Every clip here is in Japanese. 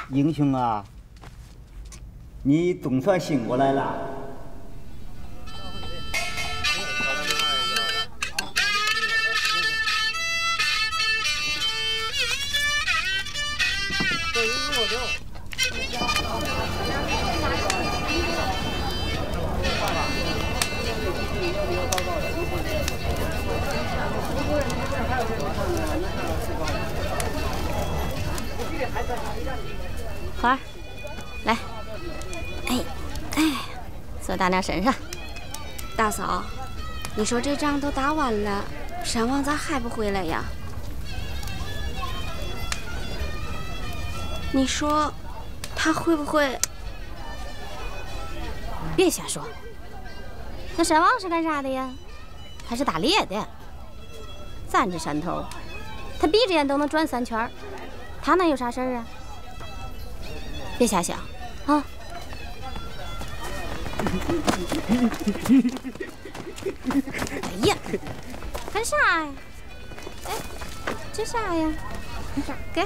英雄啊，你总算醒过来了。 花儿，来，哎，坐大娘身上。 大嫂，你说这仗都打完了，山王咋还不回来呀？你说他会不会？ 别瞎说。那山王是干啥的呀？他是打猎的。咱这山头，他闭着眼都能转3圈，他能有啥事儿啊？别瞎想啊！哎呀，干啥呀？哎，这啥呀？给。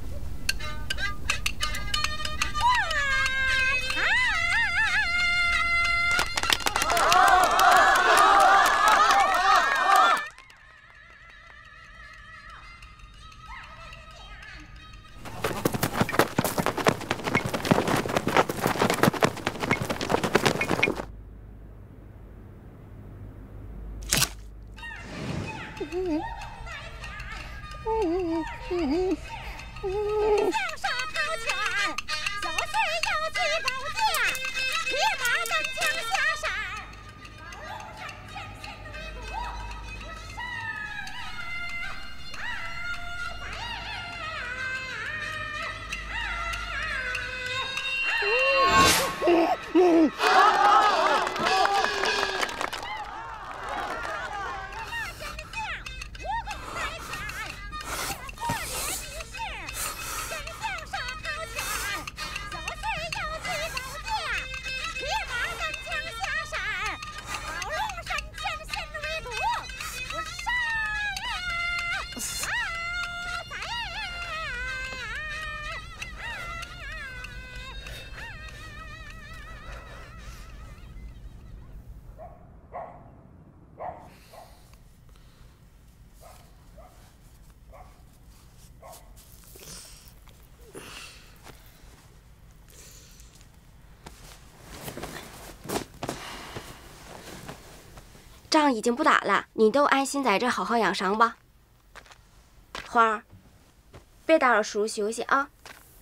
仗已经不打了，你都安心在这好好养伤吧。花儿，别打扰叔叔休息啊。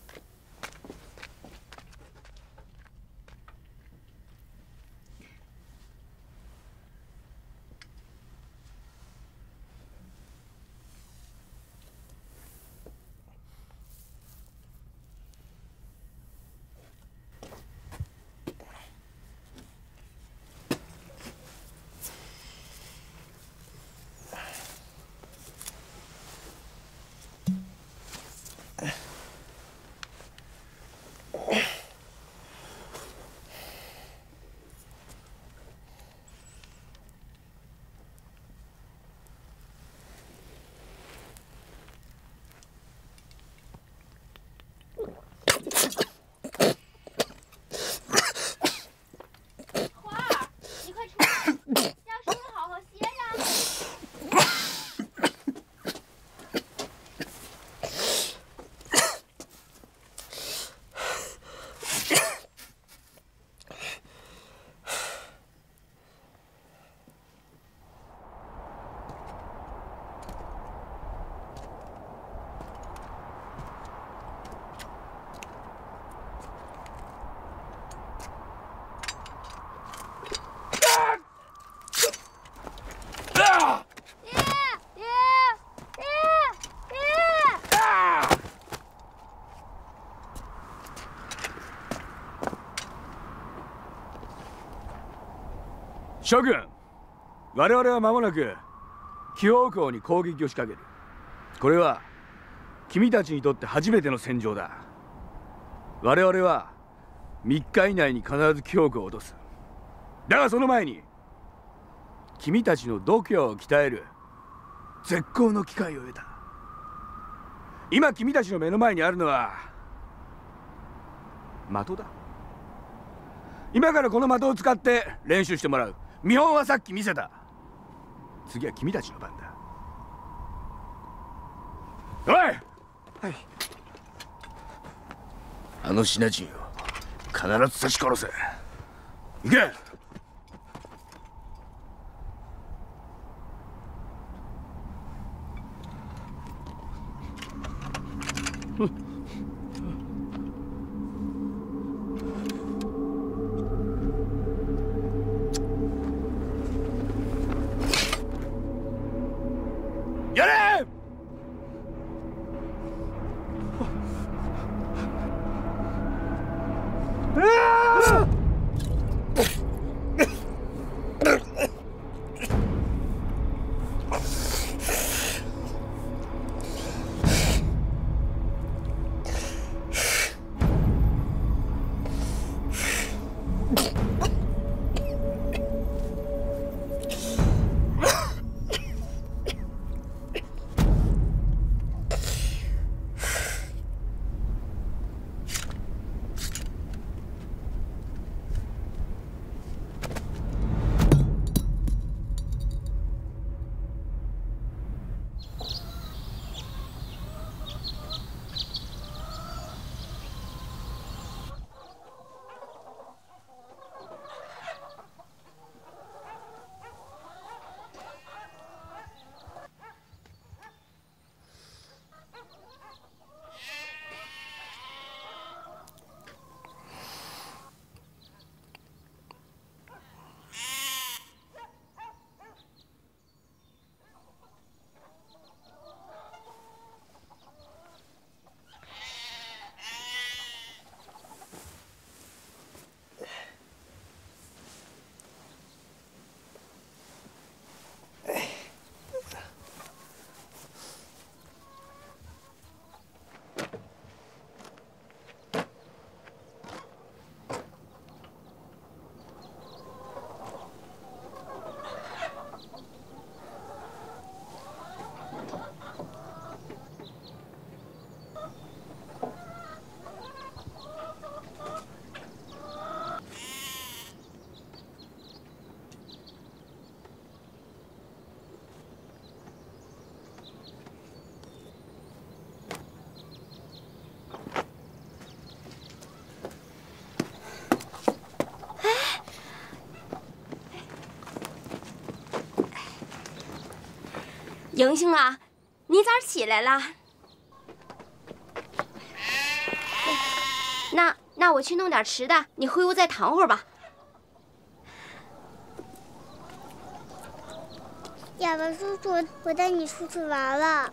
諸君、我々は間もなく紀宝港に攻撃を仕掛ける。これは君たちにとって初めての戦場だ。我々は3日以内に必ず紀宝港を落とす。だがその前に君たちの度胸を鍛える絶好の機会を得た。今君たちの目の前にあるのは的だ。今からこの的を使って練習してもらう。見本はさっき見せた。次は君たちの番だ。おい。はい。あのシナジーを必ず刺し殺せ。行け。やれ！ 英雄啊，你咋起来了？那我去弄点吃的，你回屋再躺会儿吧。 哑巴叔叔，我带你出去玩了。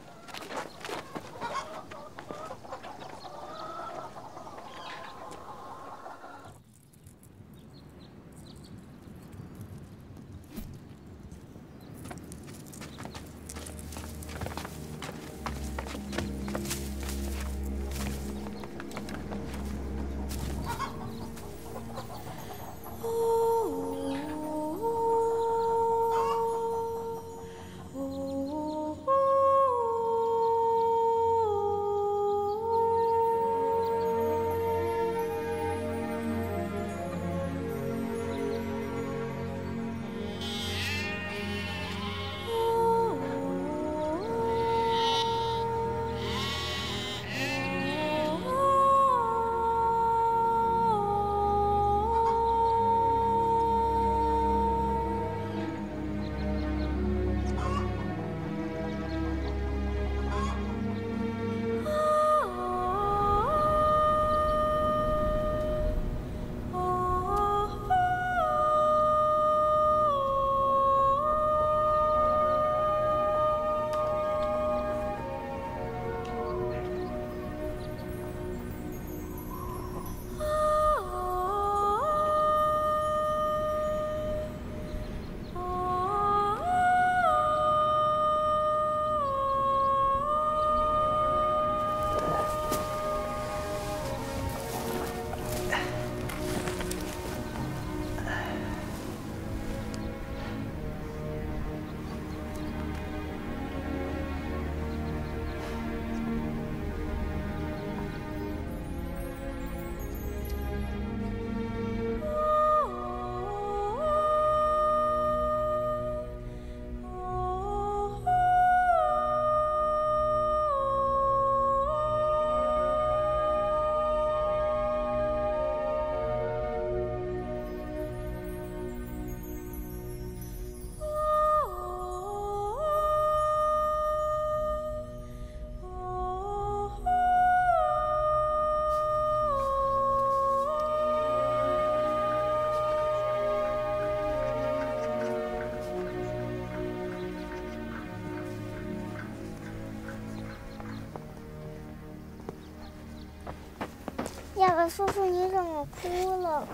呀，叔叔你怎么哭了？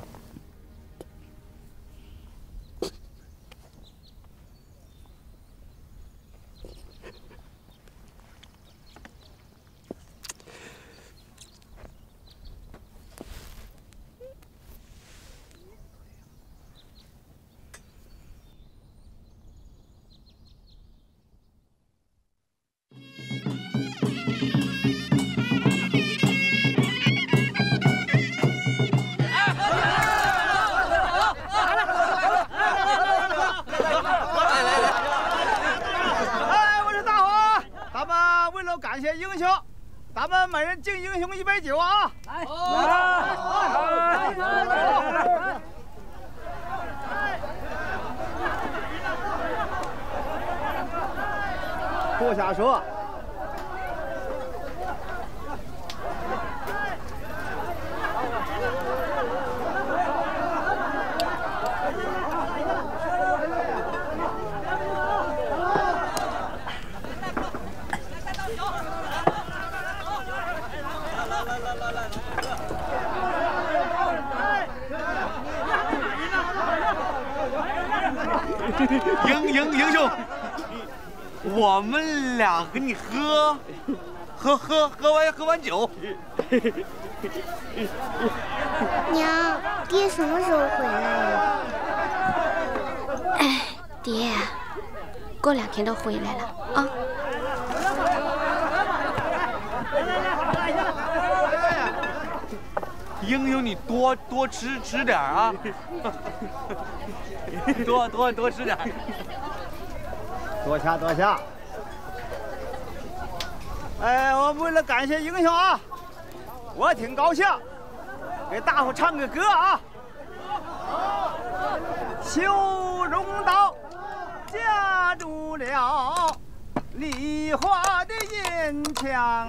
感谢英雄，咱们每人敬英雄一杯酒啊！来，不瞎说。 英雄，我们俩跟你喝完酒。 娘，爹什么时候回来呀？ 哎，爹，过2天都回来了啊。 英雄，你多吃点啊，多吃点。 多下。哎，我为了感谢英雄啊，我挺高兴，给大伙唱个歌啊。修容道夹住了梨花的银枪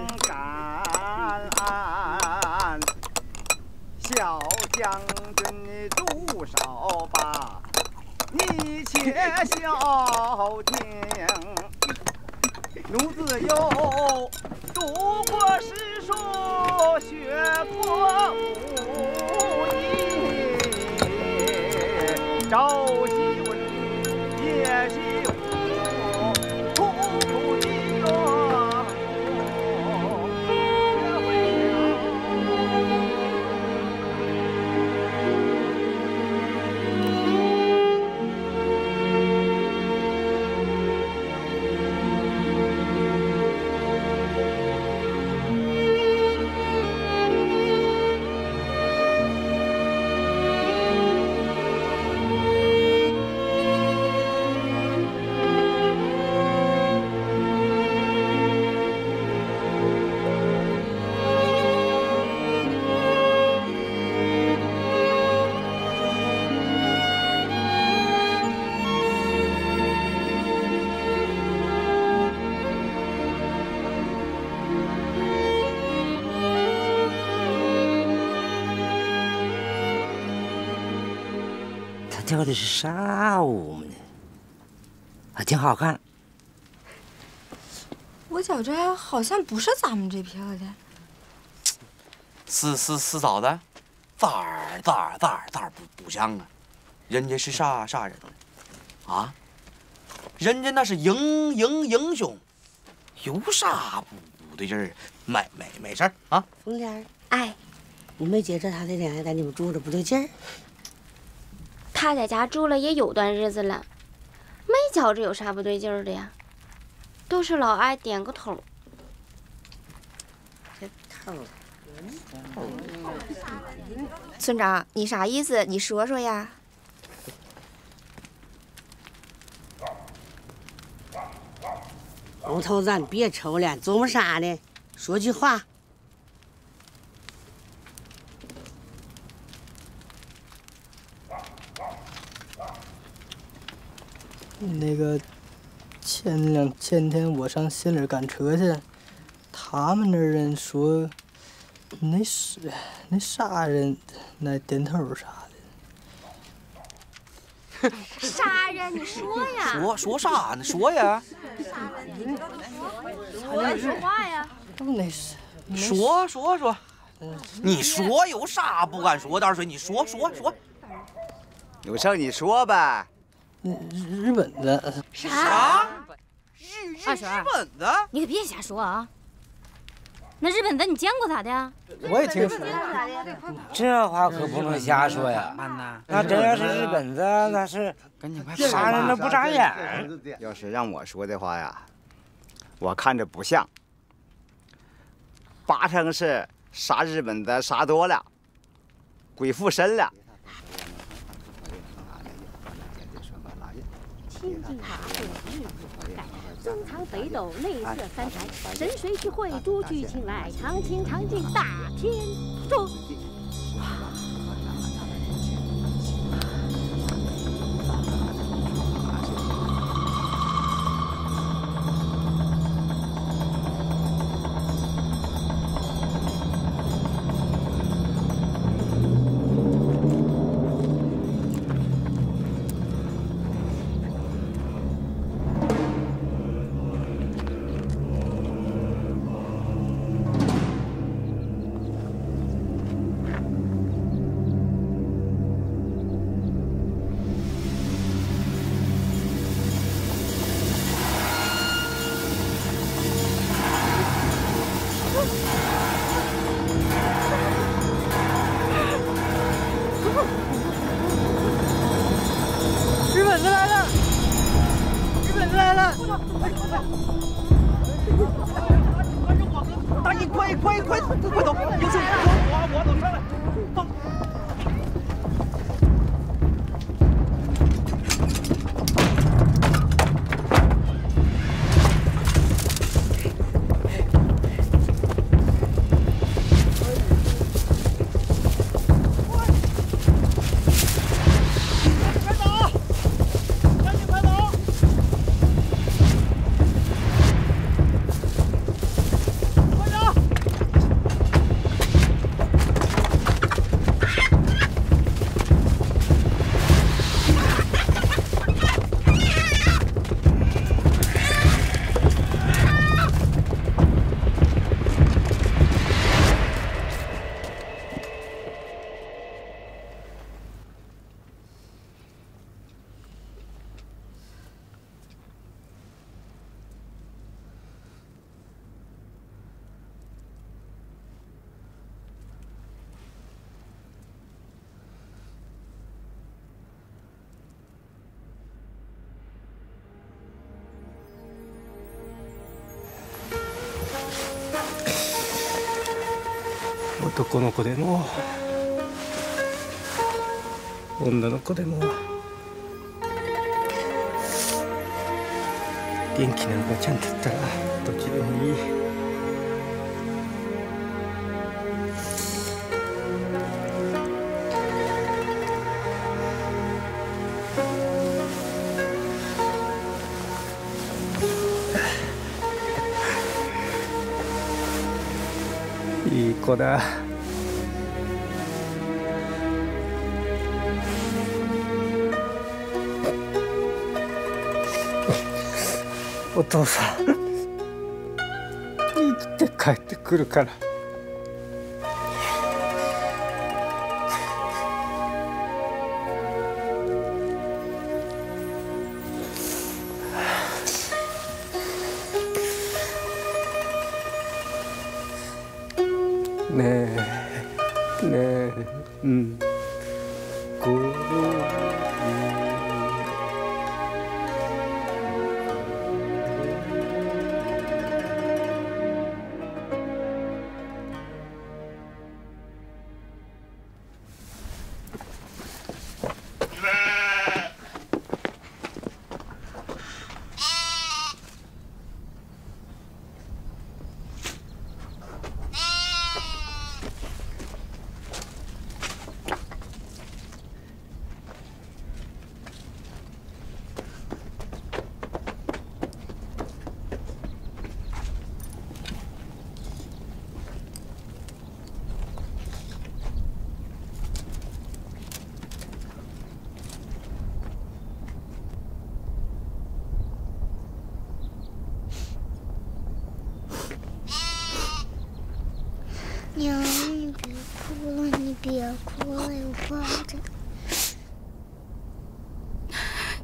杆，小将军你多少吧？你且消停，奴自有读过诗书，学过武艺，朝夕问夜夕问，苦苦的哟。 跳的是啥舞呢？还挺好看。 我觉着好像不是咱们这片的。 是咋的？咋儿不像啊？人家是啥人啊？人家那是英雄，有啥不对劲儿？没事儿啊。 凤莲， 哎， 你没觉着他这2天在你们住着不对劲儿？ 他在家住了也有段日子了，没觉着有啥不对劲儿的呀，都是老爱点个头。 这头。 村长，你啥意思？你说说呀。 老头子，你别抽了，琢磨啥呢？说句话。 那个前天我上县里赶车去，他们那人说那啥人来点头啥的。啥人？你说呀。 说啥呢？说呀。 说话呀。 那是。 说。 你说有啥不敢说的？二水，你说。 有事你说呗。 日本的。 啥？ 二水， 日本的？ 你可别瞎说啊！那日本的你见过他的？ 我也听说。 这话可不能瞎说呀！那真要是日本的，那是杀人都不眨眼。 要是让我说的话呀，我看着不像，八成是杀日本的杀多了，鬼附身了。 天津大会日不改，中仓北斗内侧三台，神水聚会诸剧情来，长青长进大天中。 大姨，快走！有事我走上来。走。 男の子でも女の子でも元気な赤ちゃんだったらどっちでもいい。いい子だ。お父さん生きて帰ってくるから。ねえ、うん。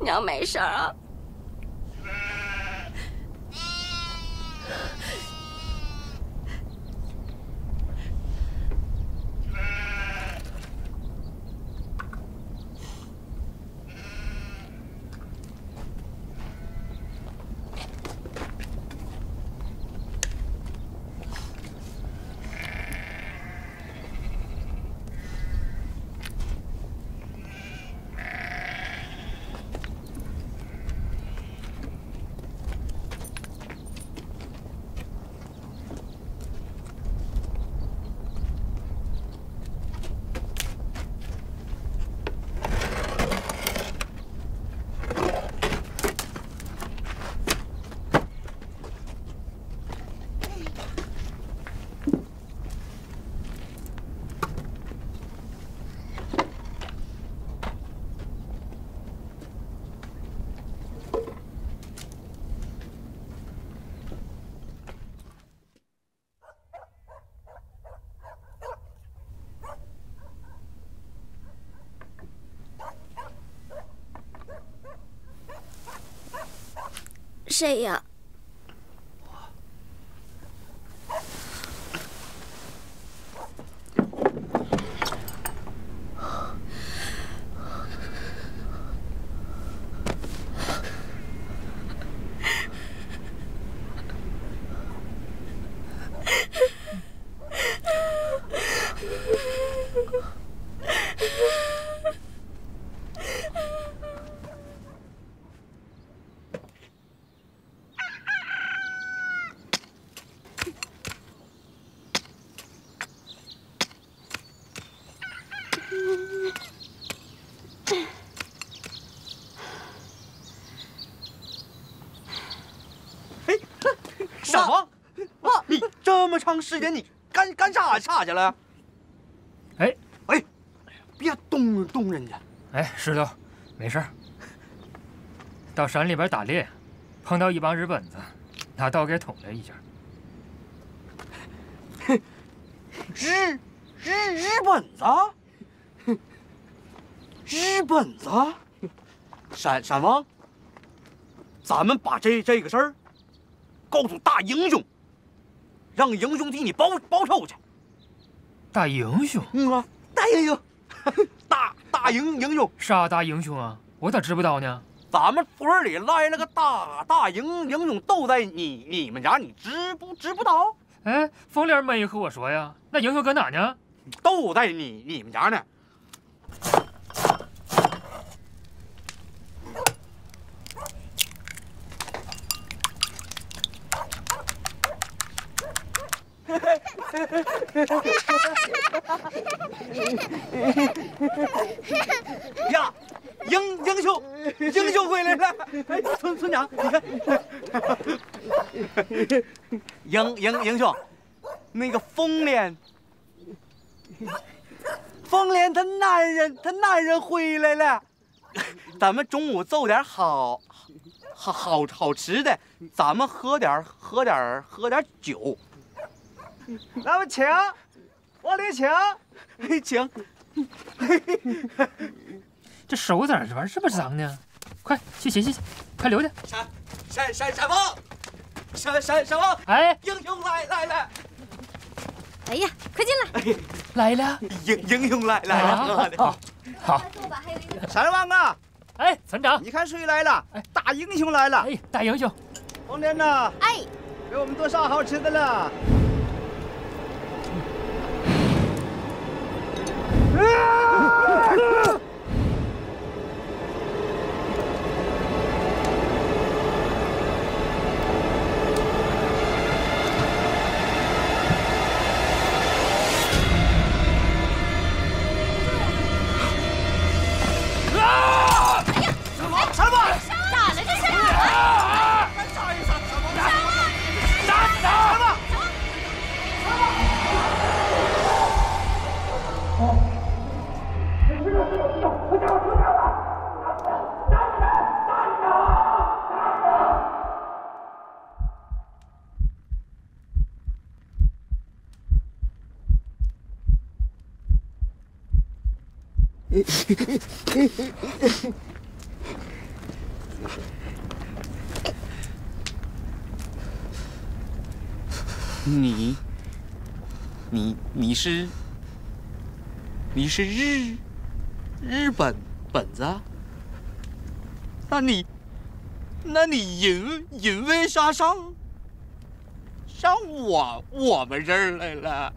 娘没事啊。谁呀？ 小王，你这么长时间你干啥去了？ 哎， 别动人家。 哎，石头，没事儿。到山里边打猎，碰到一帮日本子，拿刀给捅了一下。 日本子？日本子？山王，咱们把这个事儿告诉大英雄，让英雄替你报仇去。 大英雄？ 啊，大英雄，大英雄。 啥大英雄啊？我咋知不道呢？ 咱们村里来了个大英雄，都在你们家，你知不道？ 哎，凤莲没和我说呀。那英雄搁哪呢？ 都在你们家呢。呀，英雄回来了！哎，村长，你看，英雄，那个凤莲她男人回来了，咱们中午做点好吃的，咱们喝点酒。 那么请，我得请。 这手咋这玩意儿这么脏呢？快去洗，快留着。 山王， 哎， 英雄来了！ 哎呀，快进来！ 来了， 英雄来了！好， 山王啊！ 哎，村长， 你看谁来了？哎，大英雄来了！ 哎，大英雄， 凤莲呐！ 哎， 给我们多少好吃的了？ 你是日本子？那你因为啥上我们这儿来了？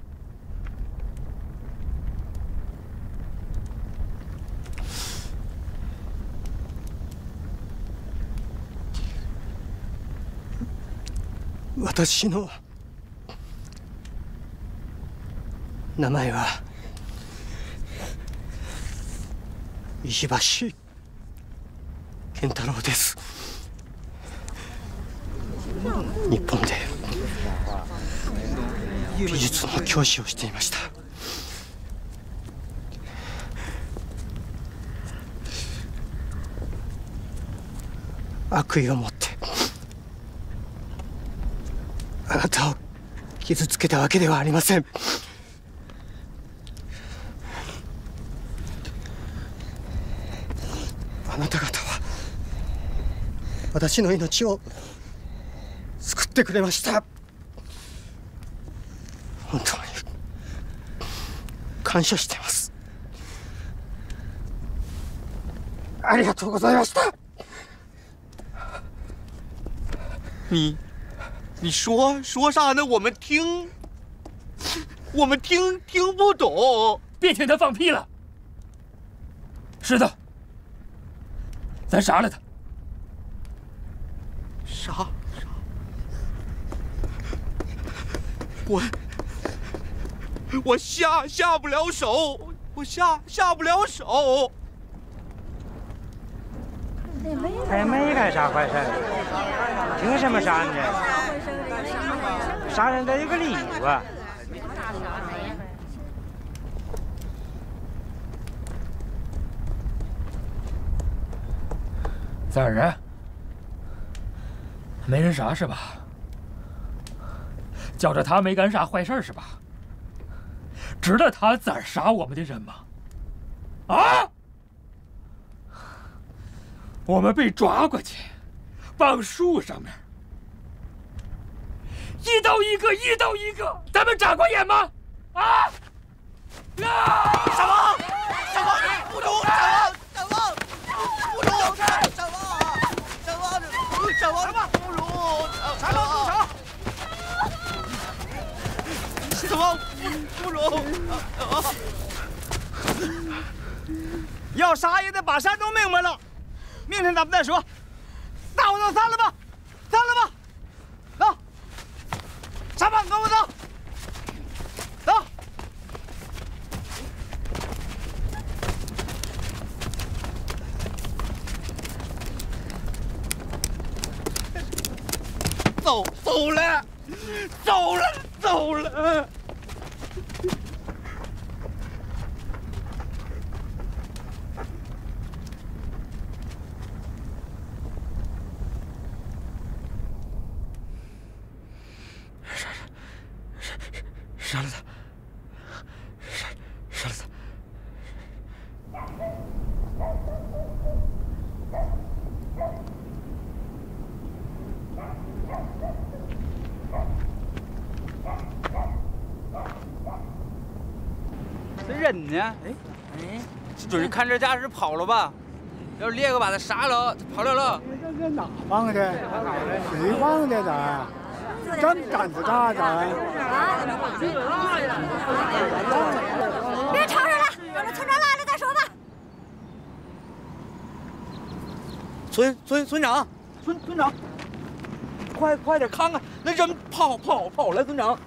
私の名前は石橋健太郎です。日本で美術の教師をしていました。悪意を持ってあなたを傷つけたわけではありません。あなた方は私の命を救ってくれました。本当に感謝しています。ありがとうございました。 你说啥呢？我们听不懂。 别听他放屁了。石头，咱杀了他。 杀？我下不了手，我下不了手。 他也没干啥坏事，凭什么杀人？杀人得有个理由啊！ 咋人？没人杀是吧？觉着他没干啥坏事是吧？知道他咋杀我们的人吗？啊！我们被抓过去，绑树上面，一刀一个，一刀一个，咱们眨过眼吗？啊！ 什么？不中！什么？不中！不中！什么不中？ 要杀也得把啥弄明白了。明天咱们再说，大伙都散了吧，走，上班跟我走， 走。走了。杀了他！杀了他！ 这人呢？ 准是看这架势跑了吧？要是烈哥把他杀了，他跑了。 这哪放的？谁放的咱？真胆子大咱！ 别吵吵了，等着村长来了再说吧。 村长，快点看看，那人跑了，村长。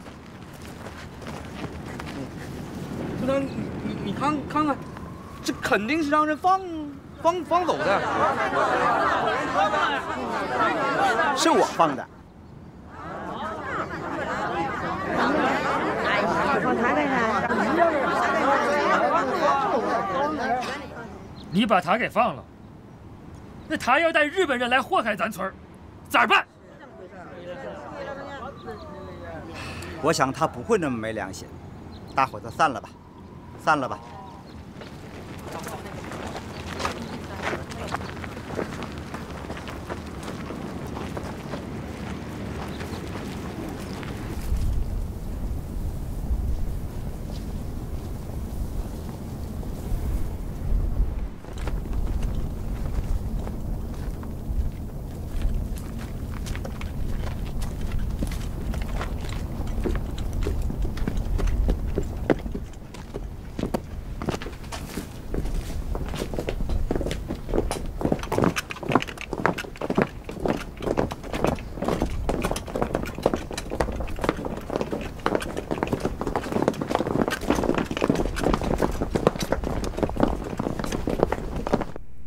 村长，你看看，这肯定是让人放走的。 是我放的。 你把他给放了，那他要带日本人来祸害咱村，咋办？ 我想他不会那么没良心，大伙都散了吧。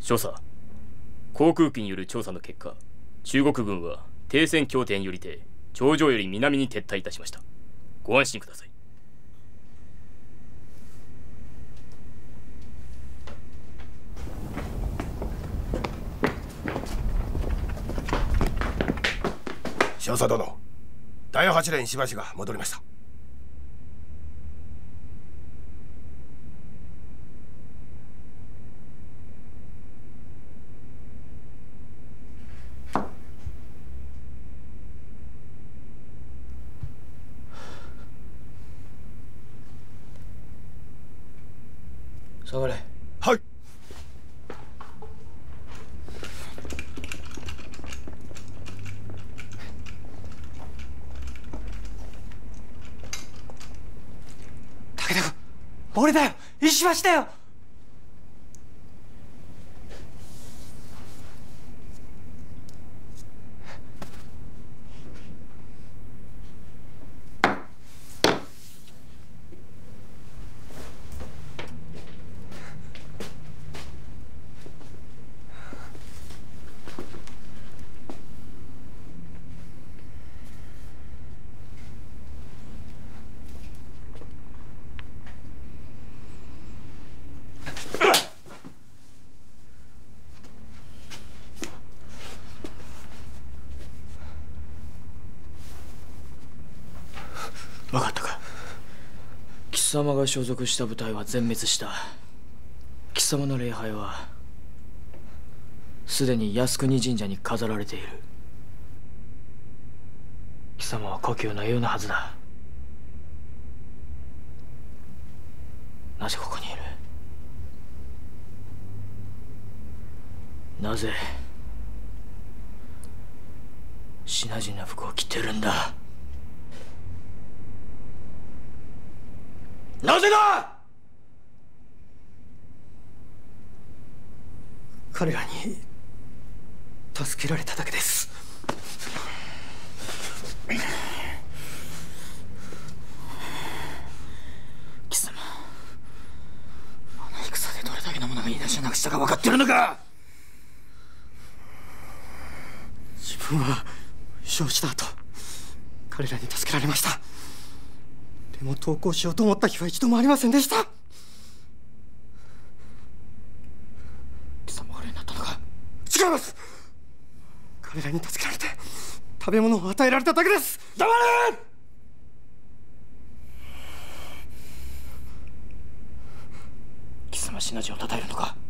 少佐、航空機による調査の結果、中国軍は停戦協定によりて頂上より南に撤退いたしました。ご安心ください。 少佐殿、第8連しばしが戻りました。 下がれ。 はい。 武田君、俺だよ、石橋だよ。 分かったか。貴様が所属した部隊は全滅した。貴様の礼拝はすでに靖国神社に飾られている。貴様は故郷のようなはずだ。なぜここにいる？なぜ品々な服を着てるんだ？なぜだ！彼らに助けられただけです。貴様、あの戦でどれだけの者が命をなくしたか分かってるのか？自分は承知だと彼らに助けられました。でも投降しようと思った日は一度もありませんでした。貴様が俺になったのか？違います。彼らに助けられて食べ物を与えられただけです。黙れ！貴様、品々をたたえるのか？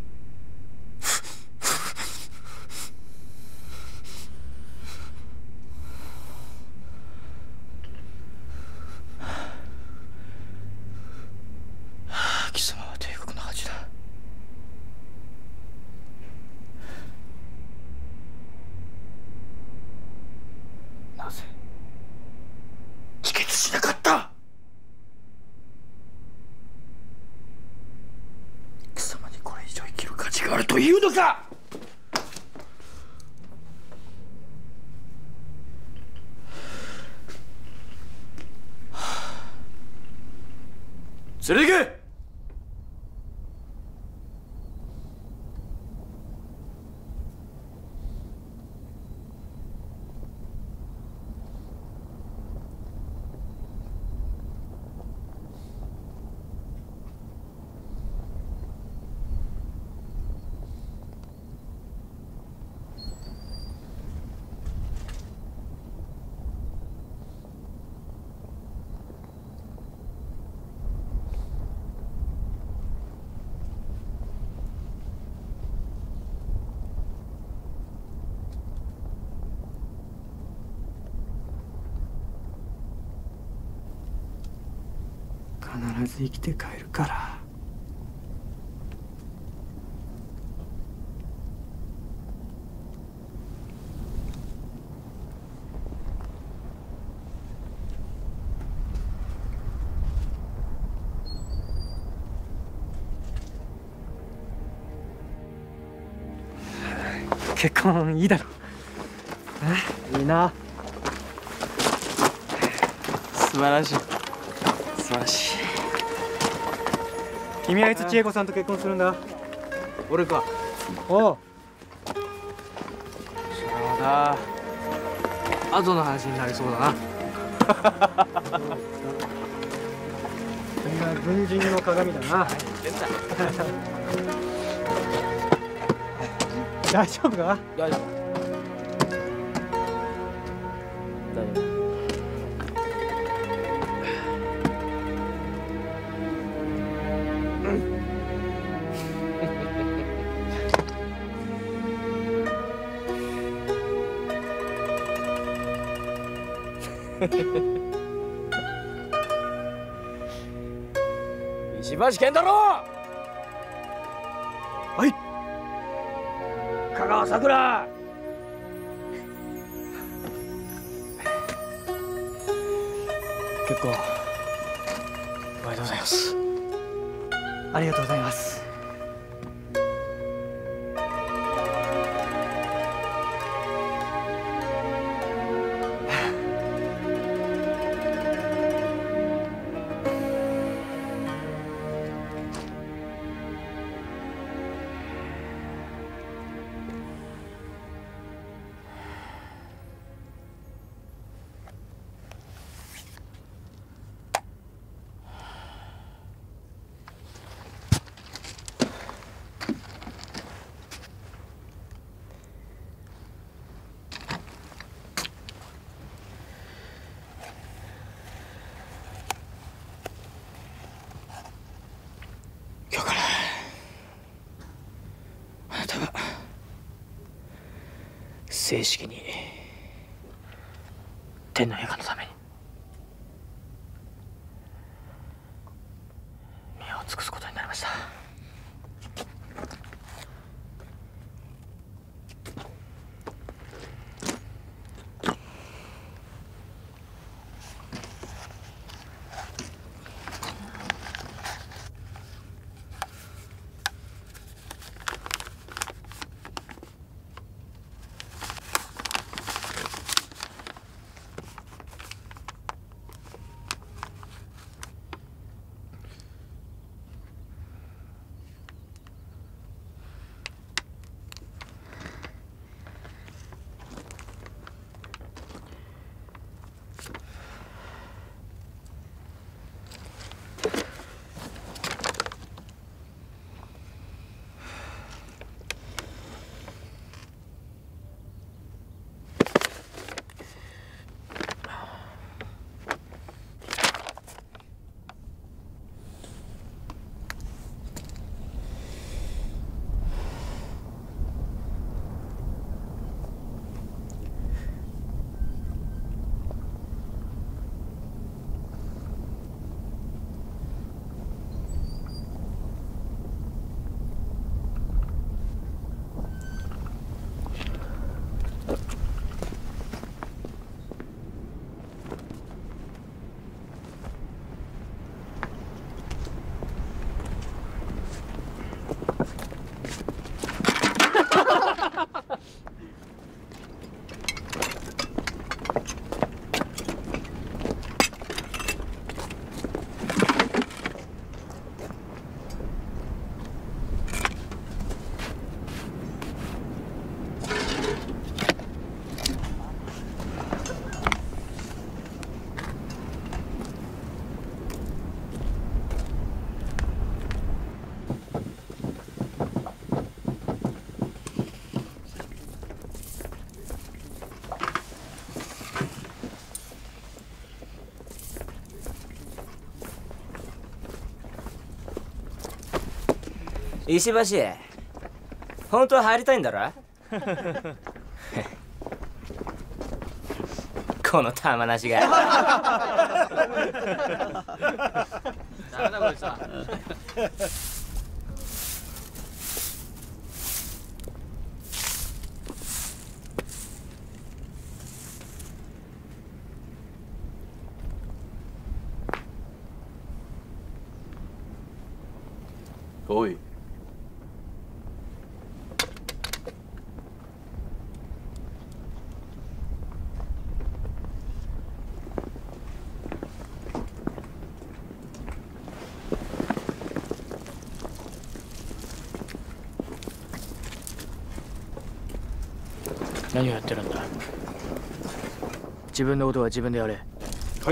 貴様は帝国の恥だ。なぜ帰結しなかった？貴様にこれ以上生きる価値があるというのか？連れて行け！必ず生きて帰るから。結婚いいだろ。いいな。素晴らしい。素晴らしい。君はいつ千恵子さんと結婚するんだ？俺か。 おう。 それはまた後の話になりそうだな。 君は軍人の鏡だな。大丈夫か？ 大丈夫。大丈夫。石橋健太郎。 はい。 香川さくら。結構おめでとうございます。 ありがとうございます。 今日からあなたは正式に天皇陛下のために身を尽くすことになりました。 石橋、本当は入りたいんだろこの玉なしがダメだこいつは。 おい。 何をやってるんだ。自分のことは自分でやれ。 はい。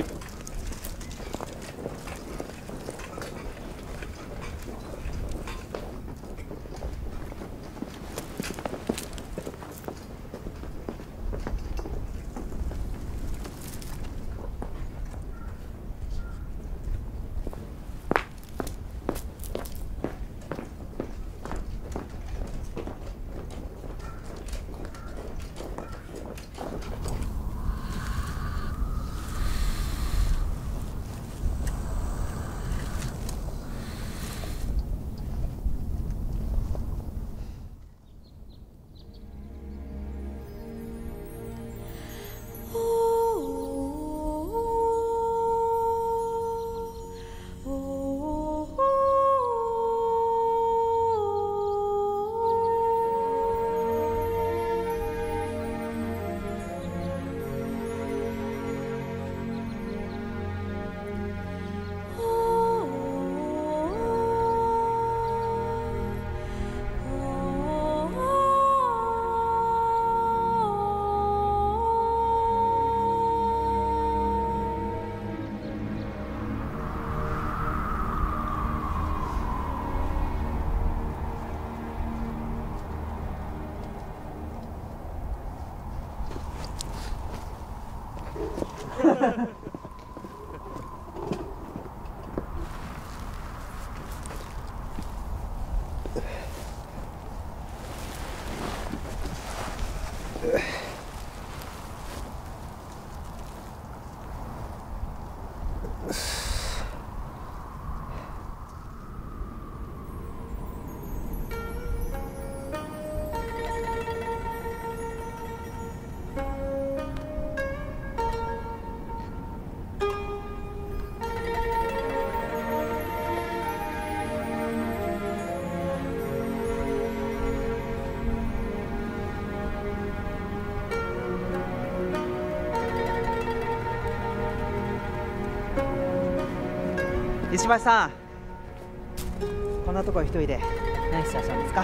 石橋さん、こんなとこ一人で何してらっしゃるんですか？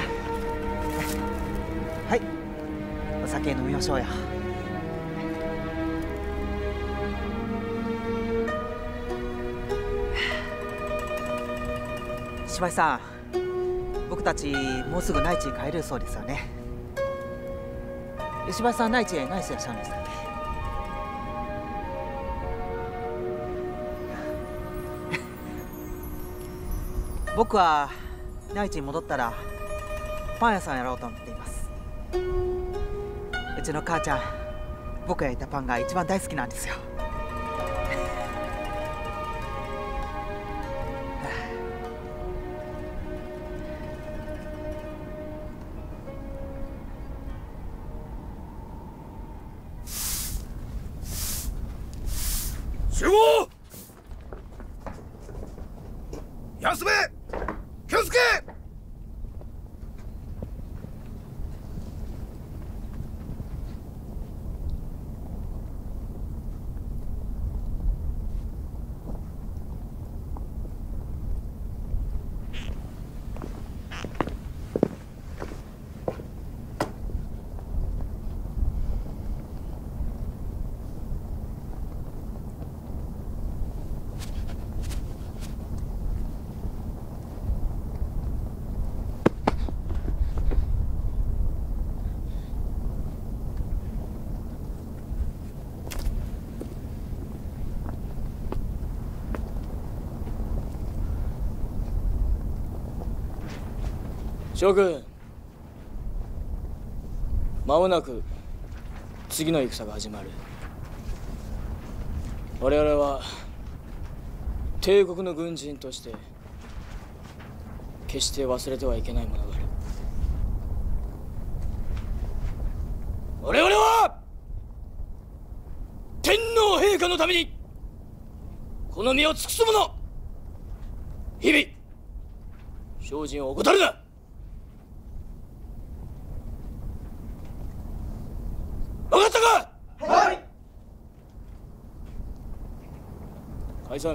はい、お酒飲みましょうよ。石橋さん、僕たちもうすぐ内地に帰れるそうですよね。石橋さん、内地へ何してらっしゃるんでしたっけ？僕は内地に戻ったらパン屋さんやろうと思っています。うちの母ちゃん、僕が焼いたパンが一番大好きなんですよ。 集合！休め！気をつけ！ 諸君、間もなく次の戦が始まる。我々は帝国の軍人として決して忘れてはいけないものがある。我々は天皇陛下のためにこの身を尽くす者、日々精進を怠るな。分かったか？はい。解散。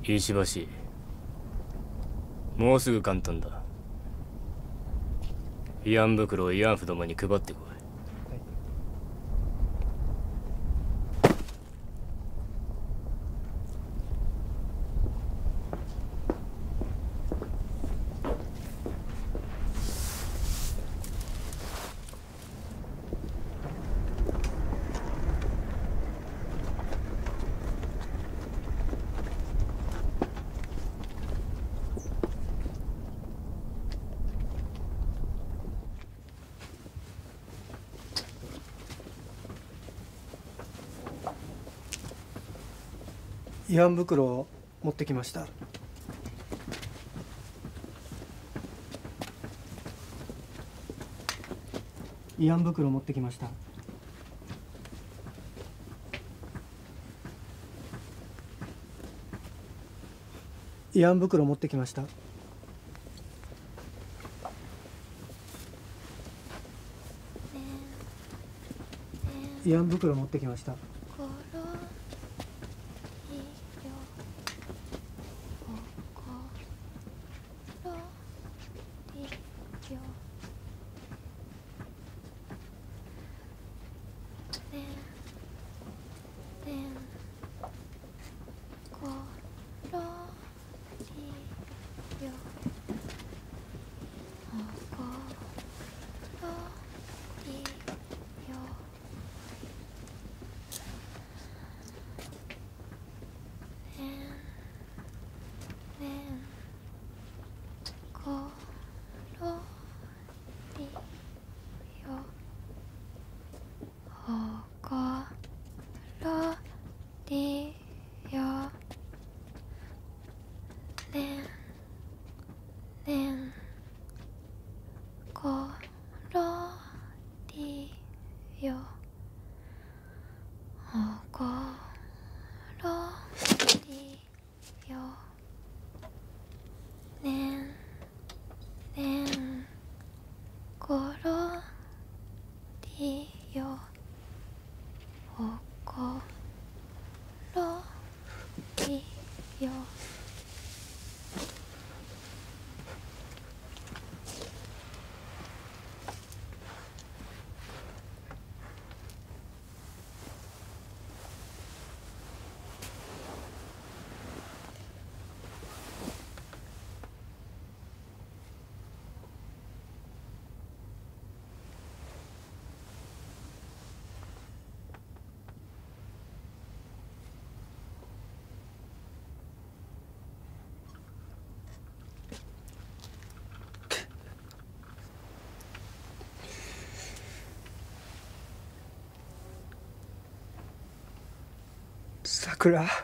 石橋、もうすぐ簡単だ。慰安袋を慰安婦どもに配ってこい。 慰安袋を持ってきました。慰安袋持ってきました。慰安袋持ってきました。慰安袋持ってきました。桜。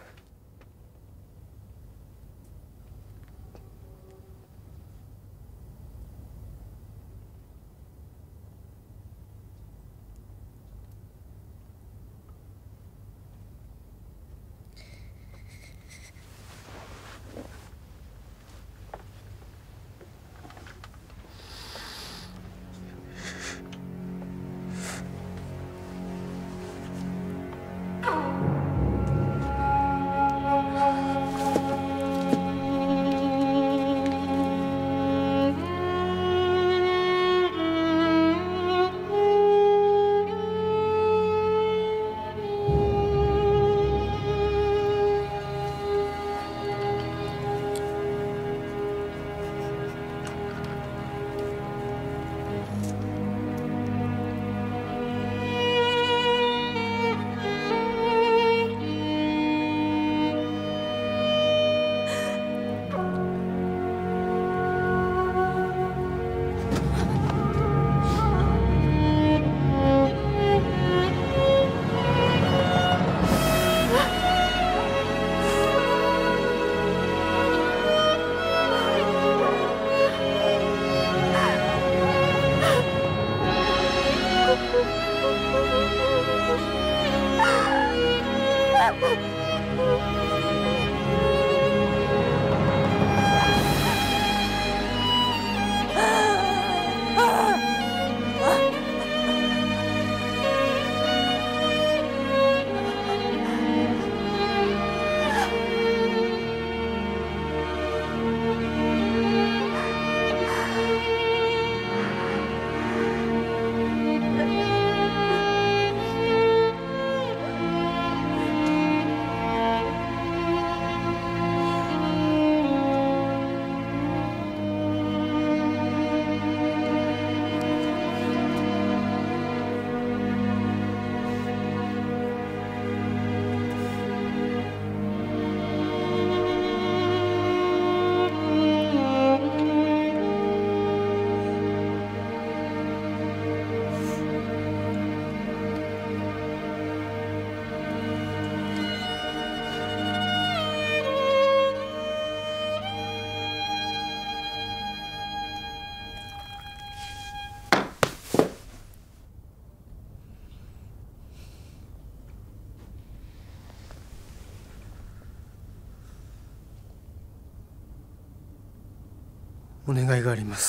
お願いがあります。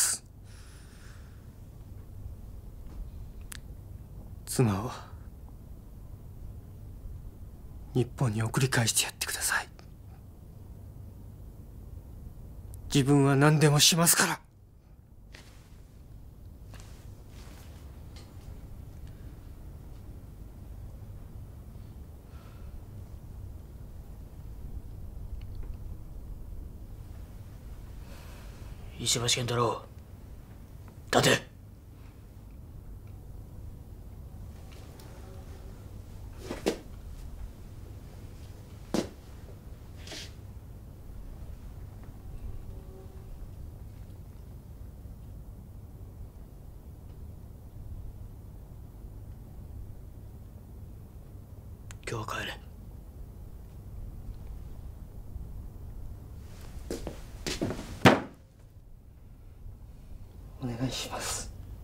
妻を日本に送り返してやってください。自分は何でもしますから。 石橋健太郎、立て。今日は帰れ。 お願いします。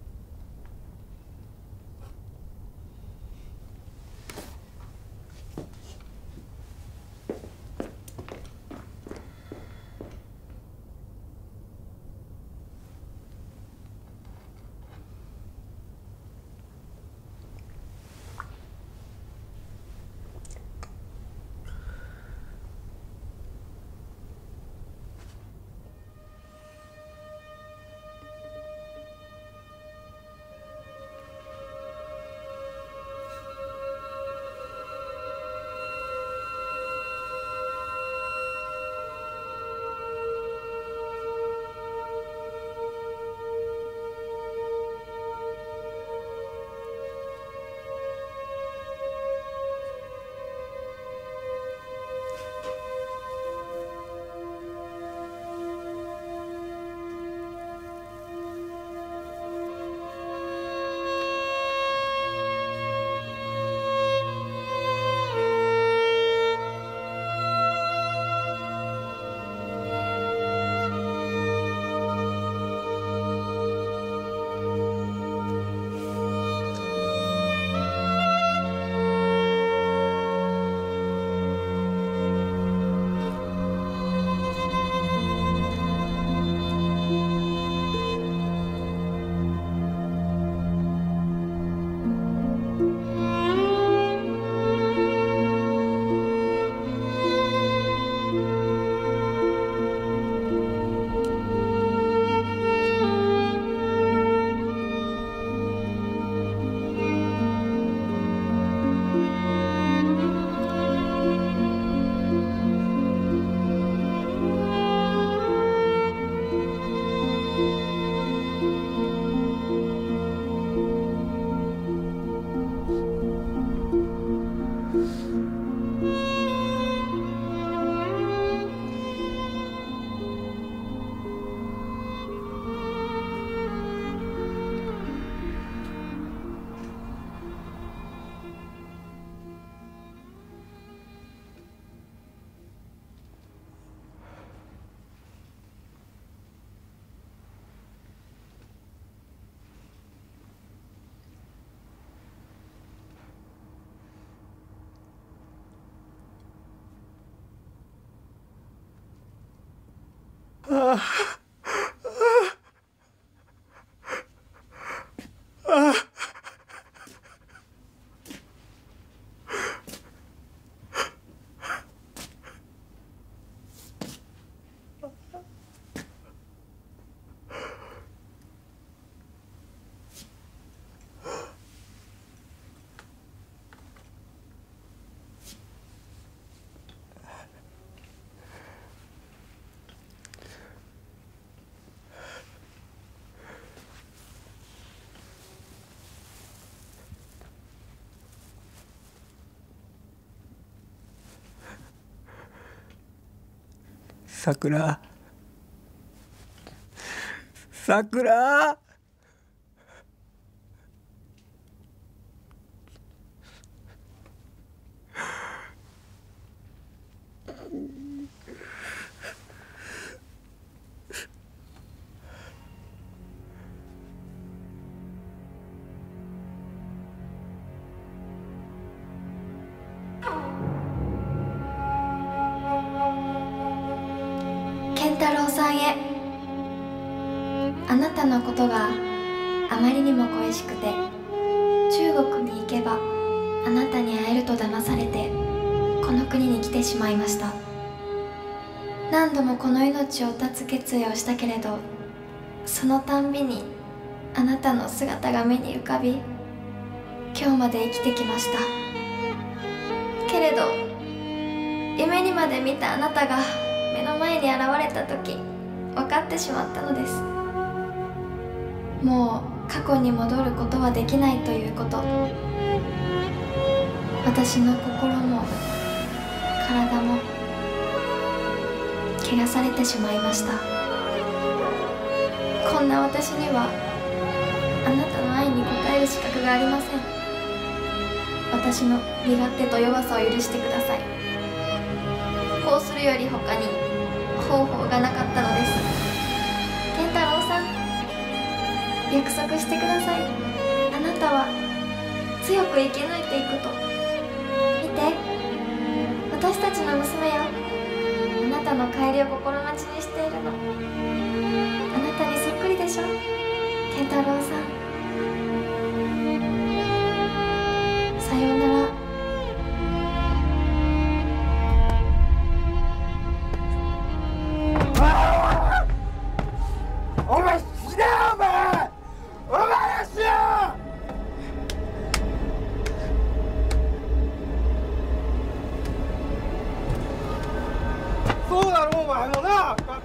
桜、桜。 健太郎さんへ。 あなたのことがあまりにも恋しくて、中国に行けばあなたに会えると騙されてこの国に来てしまいました。何度もこの命を絶つ決意をしたけれど、そのたんびにあなたの姿が目に浮かび、今日まで生きてきました。けれど夢にまで見たあなたが目の前に現れた時、分かってしまったのです。もう過去に戻ることはできないということ。私の心も体も汚されてしまいました。こんな私にはあなたの愛に応える資格がありません。私の身勝手と弱さを許してください。こうするより他に方法がなかったのです。健太郎さん、約束してください。あなたは強く生き抜いていくと。見て、私たちの娘よ。あなたの帰りを心待ちにしているの。あなたにそっくりでしょ、健太郎さん。さようなら。 お前死ねよ、お前！お前が死ねよ！そうだろ、お前もな、だって。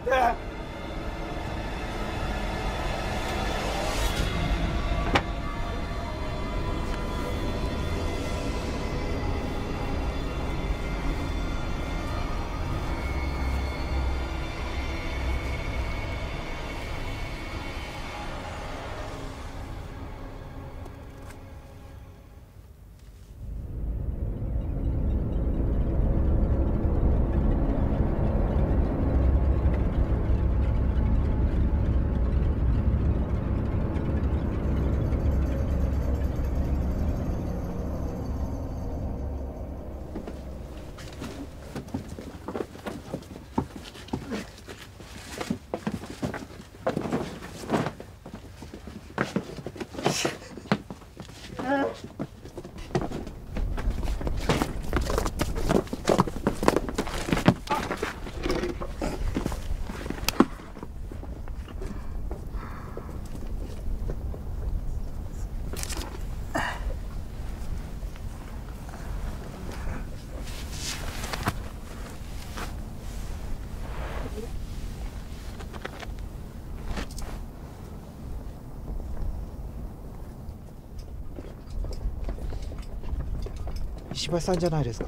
石橋さんじゃないですか。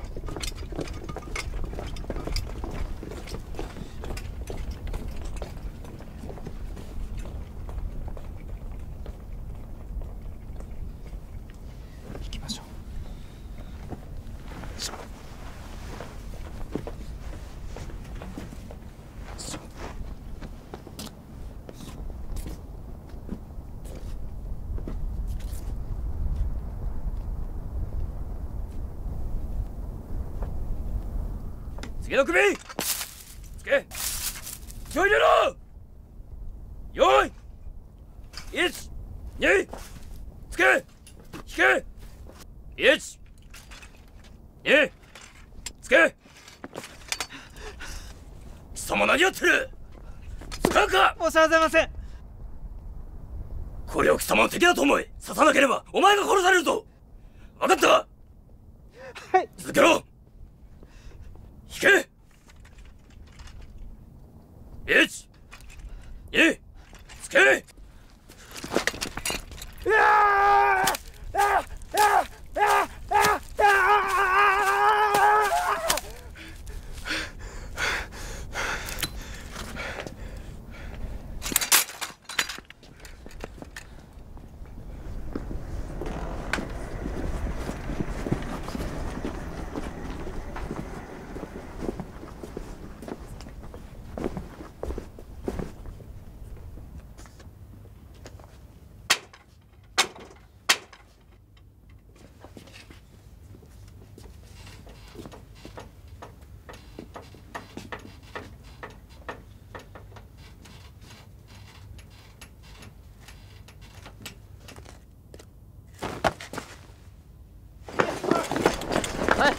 行きましょう。 次の首つけ、気を入れろ。よい、1、2、つけ、引け、1、2、つけ。貴様何やってる？使うか。 申し訳ございません。 これを貴様の敵だと思い刺さなければお前が殺されるぞ。分かったか？ はい。 続けろ。引け。1、2、つけ。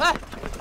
来。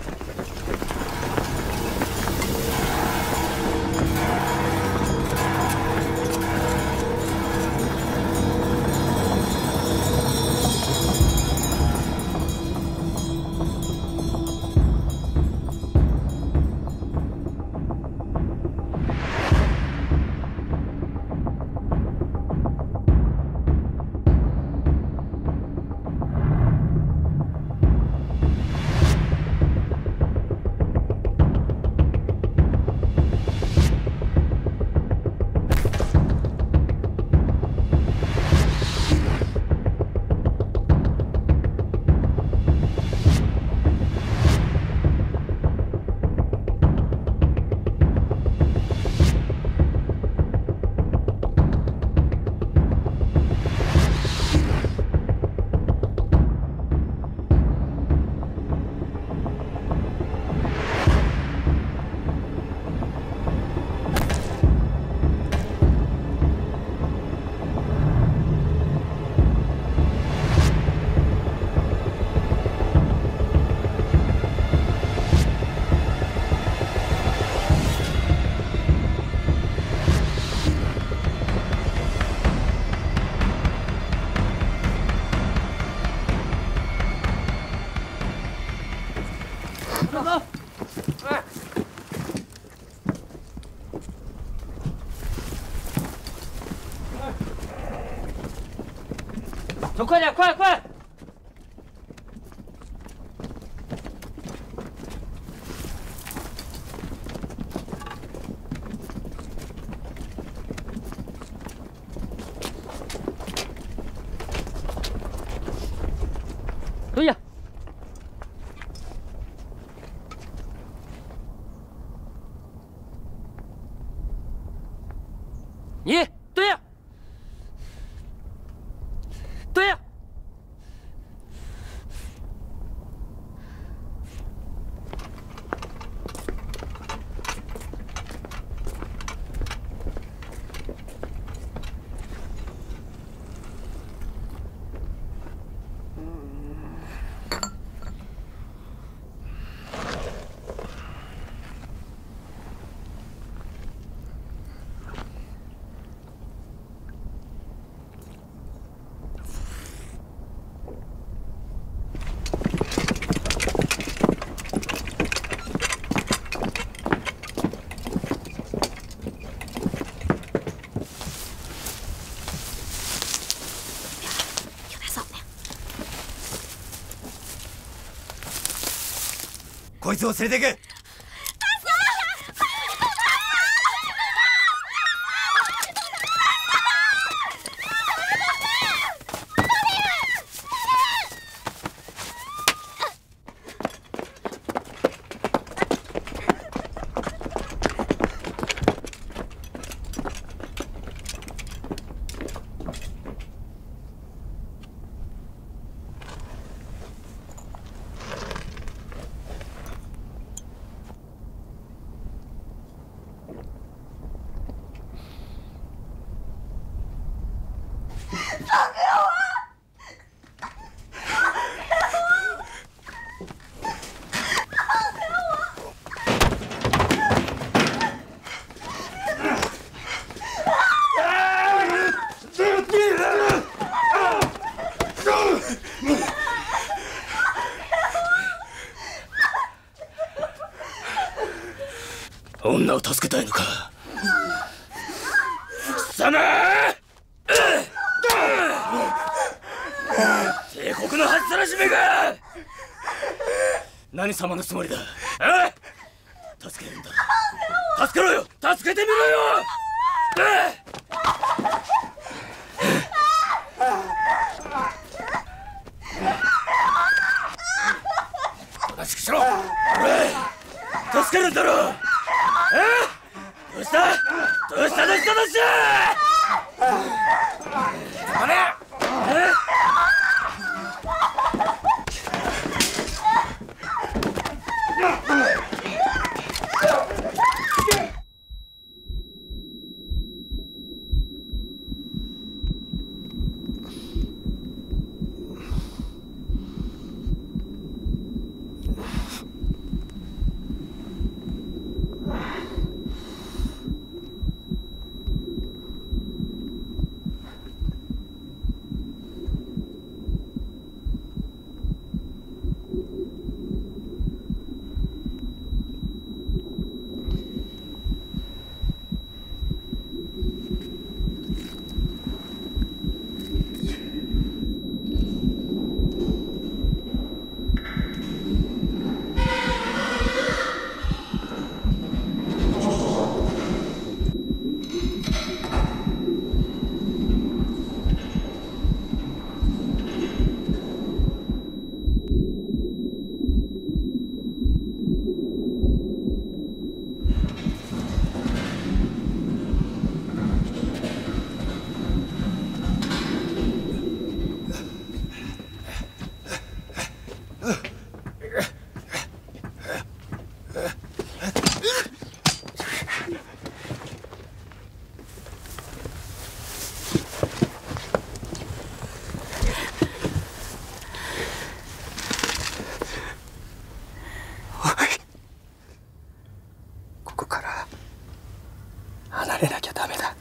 走，快点，快快！对呀。你对呀。对呀。 こいつを連れてけ。女を助けたいのか。貴様！帝国の恥さらしめが！何様のつもりだ。助けるんだ。助けろよ。助けてみろよ。おとなしくしろ。助けるんだろう。どうした？どうした？どうした？どうした？あれ？ 離れなきゃダメだ。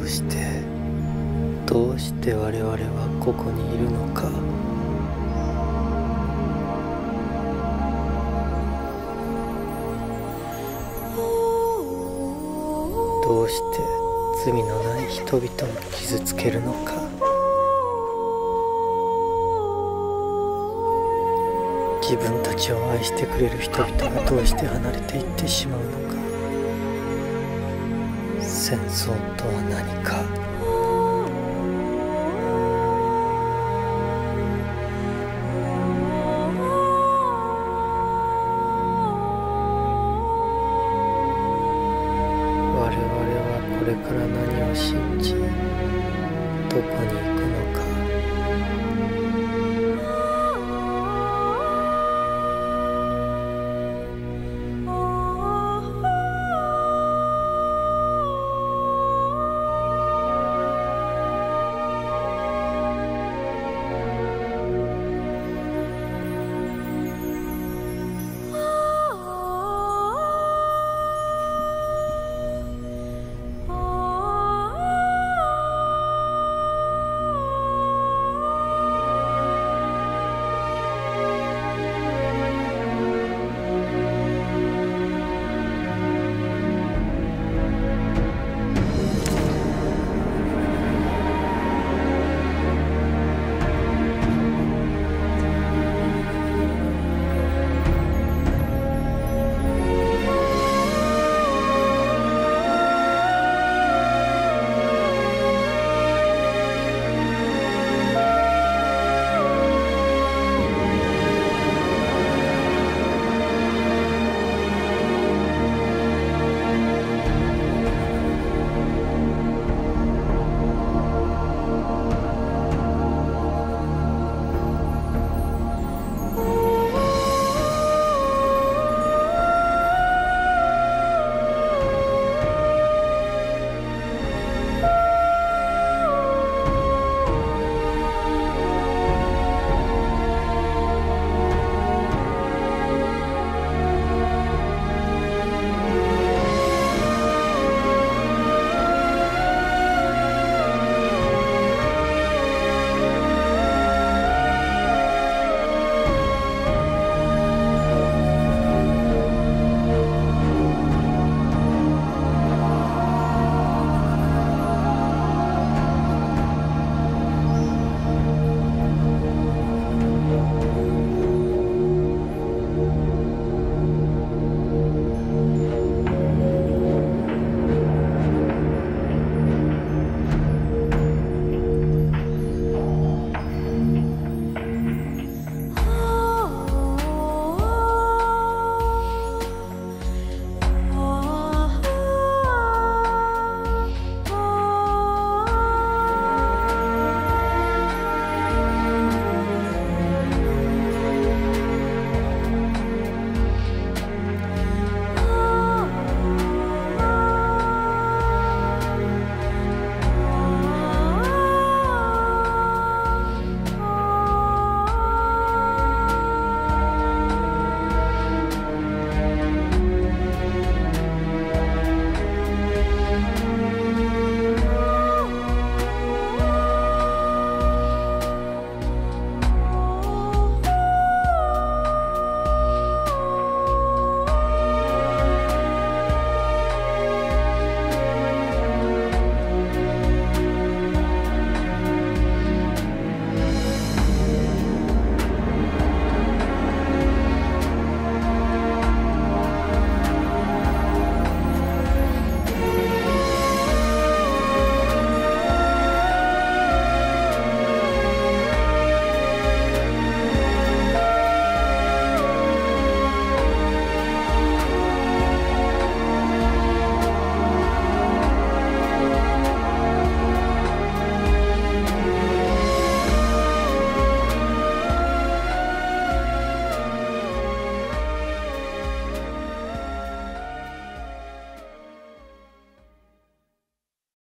うして我々はここにいるのか。どうして罪のない人々を傷つけるのか。自分たちを愛してくれる人々がどうして離れていってしまうのか。戦争とは何か。我々はこれから何を信じ、どこに行くのか。